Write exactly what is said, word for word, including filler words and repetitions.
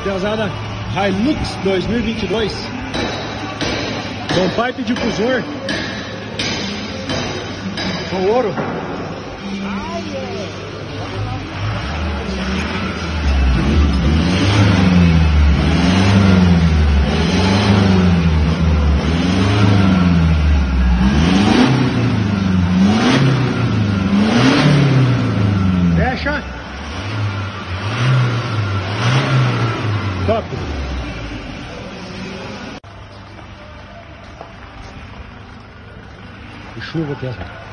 Piazada, Hilux dois mil e vinte e dois. Meu pai pediu pro senhor o ouro. Fecha. Top. E chuva, Piazada.